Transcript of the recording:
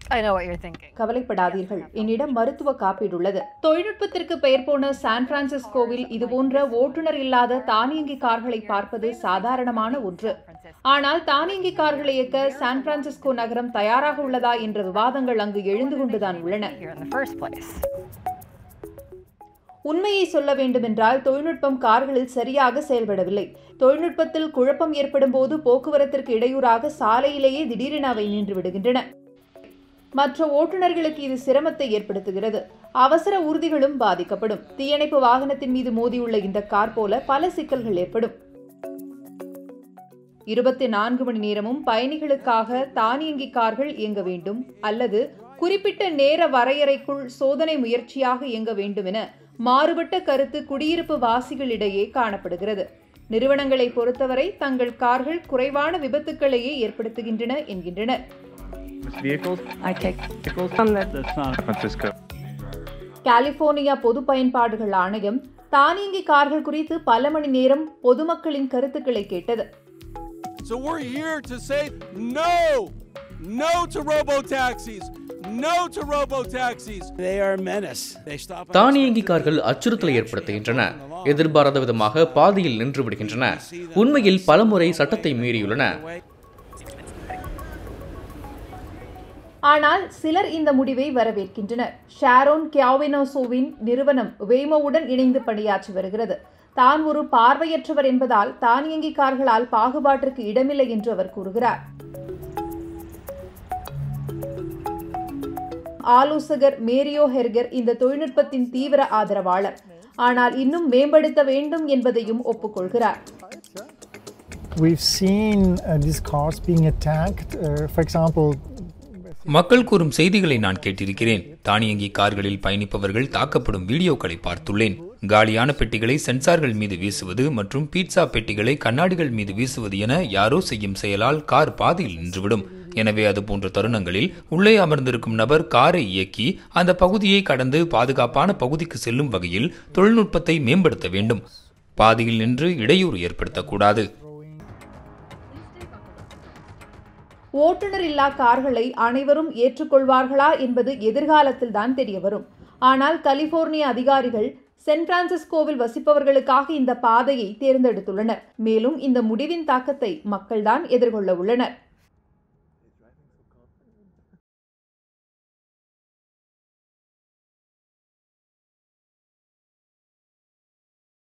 கவலைப்படாதீர்கள், என்னிடம் மருத்துவ காப்பீடு உள்ளது. தொழில்நுட்பத்திற்கு பெயர் போன சான் பிரான்சிஸ்கோவில் இதுபோன்ற ஓட்டுநர் இல்லாத தானியங்கி கார்களை பார்ப்பது சாதாரணமான ஒன்று. ஆனால் தானியங்கி கார்களை இயக்க சான் பிரான்சிஸ்கோ நகரம் தயாராக உள்ளதா என்ற விவாதங்கள் அங்கு எழுந்து கொண்டுதான் உள்ளன. உண்மையை சொல்ல வேண்டுமென்றால் தொழில்நுட்பம் கார்களில் சரியாக செயல்படவில்லை. தொழில்நுட்பத்தில் குழப்பம் ஏற்படும் போது போக்குவரத்திற்கு இடையூறாக சாலையிலேயே திடீரென அவை நின்று விடுகின்றன. மற்ற ஓட்டுநர்களுக்கு இது சிரமத்தை ஏற்படுத்துகிறது. அவசர ஊர்திகளும் பாதிக்கப்படும். தீயணைப்பு வாகனத்தின் மீது மோதியுள்ள இந்த கார் போல பல சிக்கல்கள் ஏற்படும். 24 மணி நேரமும் பயணிகளுக்காக தானியங்கி கார்கள் இயங்க வேண்டும் அல்லது குறிப்பிட்ட நேர வரையறைக்குள் சோதனை முயற்சியாக இயங்க வேண்டும் என மாறுபட்ட கருத்து குடியிருப்பு வாசிகளிடையே காணப்படுகிறது. நிறுவனங்களை பொறுத்தவரை தங்கள் கார்கள் குறைவான விபத்துக்களையே ஏற்படுத்துகின்றன என்கின்றனர். கலிபோர்னியா பொது பயன்பாடுகள் ஆணையம் தானியங்கி கார்கள் குறித்து பல மணி நேரம் பொதுமக்களின் கருத்துக்களை கேட்டது. So we're here to say no to robo-taxis. No to robo-taxis. They are a menace. They stop. தானியங்கி கார்கள் அச்சுறுத்தலை ஏற்படுத்துகின்றன. எதிர்பாராத விதமாக பாதியில் நின்று விடுகின்றன. உண்மையில் பலமுறை சட்டத்தை மீறியுள்ளன. ஆனால் சிலர் இந்த முடிவை வரவேற்கின்றனர். ஷாரோன் கியாவினோசோவின் நிறுவனம் வேமோவுடன் இணைந்து பணியாற்றி வருகிறது. தான் ஒரு பார்வையற்றவர் என்பதால் தானியங்கி கார்களால் பாகுபாட்டிற்கு இடமில்லை என்று அவர் கூறுகிறார். ஆலோசகர் மேரியோ ஹெர்கர் இந்த தொழில்நுட்பத்தின் தீவிர ஆதரவாளர். ஆனால் இன்னும் மேம்படுத்த வேண்டும் என்பதையும் ஒப்புக்கொள்கிறார். மக்கள் கூறும் செய்திகளை நான் கேட்டிருக்கிறேன். தானியங்கி கார்களில் பயணிப்பவர்கள் தாக்கப்படும் வீடியோக்களை பார்த்துள்ளேன். காலியான பெட்டிகளை சென்சார்கள் மீது வீசுவது மற்றும் பீட்சா பெட்டிகளை கண்ணாடிகள் மீது வீசுவது என யாரோ செய்யும் செயலால் கார் பாதியில் நின்றுவிடும். எனவே அதுபோன்ற தருணங்களில் உள்ளே அமர்ந்திருக்கும் நபர் காரை இயக்கி அந்த பகுதியை கடந்து பாதுகாப்பான பகுதிக்கு செல்லும் வகையில் தொழில்நுட்பத்தை மேம்படுத்த வேண்டும். பாதியில் நின்று இடையூறு ஏற்படுத்தக்கூடாது. ஓட்டுநர் இல்லா கார்களை அனைவரும் ஏற்றுக்கொள்வார்களா என்பது எதிர்காலத்தில் தான் தெரியவரும். ஆனால் கலிபோர்னியா அதிகாரிகள் சான் பிரான்சிஸ்கோவில் வசிப்பவர்களுக்காக இந்த பாதையை தேர்ந்தெடுத்துள்ளனர். மேலும் இந்த முடிவின் தாக்கத்தை மக்கள்தான் எதிர்கொள்ள உள்ளனர்.